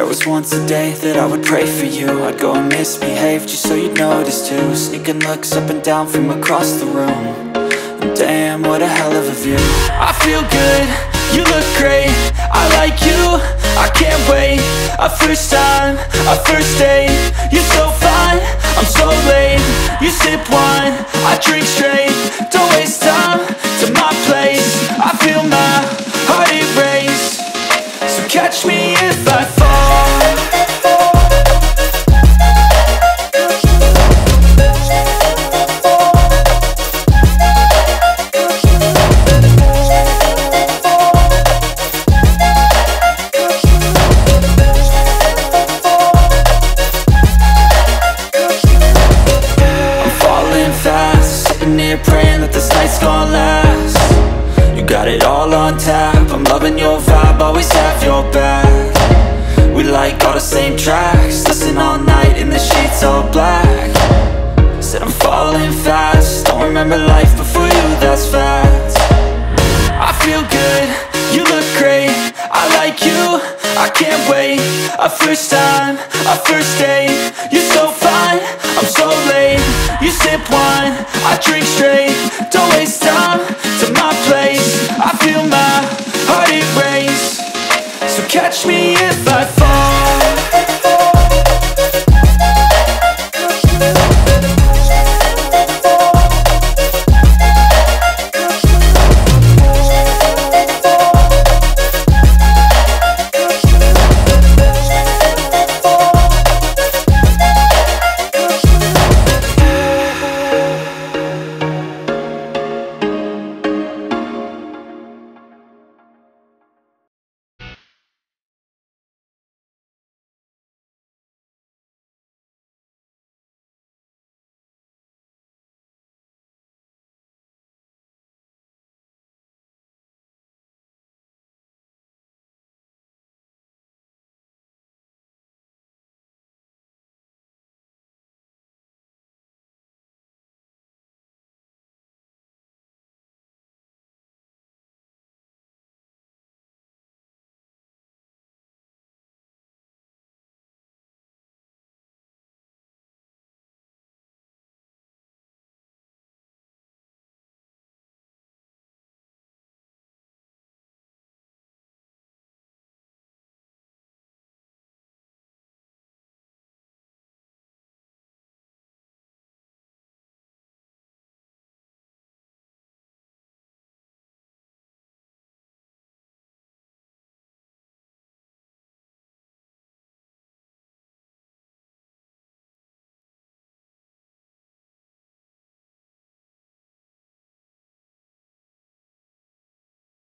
There was once a day that I would pray for you. I'd go and misbehave just so you'd notice too. Sneaking looks up and down from across the room. And damn, what a hell of a view. I feel good, you look great, I like you, I can't wait. A first time, a first date. You're so fine, I'm so late. You sip wine, I drink straight. Don't waste time to my place. I feel my heart erase. So catch me if I fall. Praying that this night's gonna last. You got it all on tap, I'm loving your vibe, always have your back. We like all the same tracks, listen all night in the sheets all black. Said I'm falling fast, don't remember life before you, that's fact. I feel good, you look great, I like you, I can't wait. A first time, a first date. You're so fine, I'm so late. You sip wine, I drink straight. Don't waste time to my place. I feel my heart erase. So catch me if I fall.